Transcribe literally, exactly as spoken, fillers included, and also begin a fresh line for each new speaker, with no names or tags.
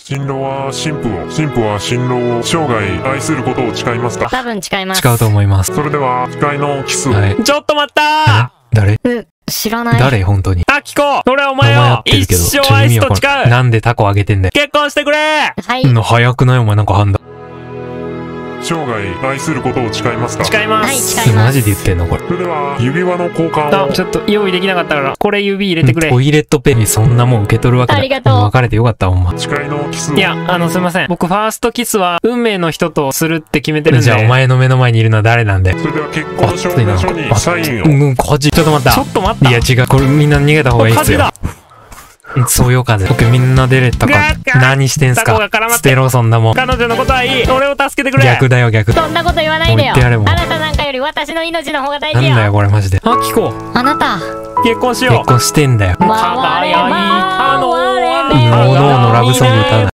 新郎は新婦を、新婦は新郎を生涯愛することを誓いますか？
多分誓います。
違うと思います。
それでは、誓いのキスを。
はい。
ちょっと待った
え誰
う、知らない。
誰本当に。
ーアキコ俺お前
名前合
を一
ってるけど。
生愛すと誓う。
なんでタコあげてんだよ。
結婚してくれ。
はい。
うん、早くないお前なんか判断。
生涯愛することを誓いますか？
誓いま
はい、
す。
誓います。
マジで言ってんのこれ。
それでは、指輪の交換を。
あ、ちょっと用意できなかったから、これ指入れてくれ。
トイレットペーにそんなもん受け取るわけだ。
ありがとう
別れてよかったほんま。
誓いのキスを。
いや、あの、すいません。僕、ファーストキスは、運命の人とするって決めてるんで。
じゃあお前の目の前にいるのは誰なんだよ。
それでは結婚証明書にサインを。
うん、こっち。ちょっと待った。
ちょっと待った。
いや違う。これみんな逃げた方がいいっすよ。
火事だ。
そうよ風。僕みんな出れたか
ガッガ。ッ
何してんす
タコが
か。
絡まって
捨てろそんなもん。
彼女のことはいい。俺を助けてくれ。
逆だよ逆。
そんなこと言わないでよ。
もう言ってやれもう
あなたなんかより私の命の方が大事よ。
なんだよこれマジで。
アキコ、
あなた。
結婚しよう。
結婚してんだよ。
回れ
輝いたのは
回れ
おのおのラブソング歌うな。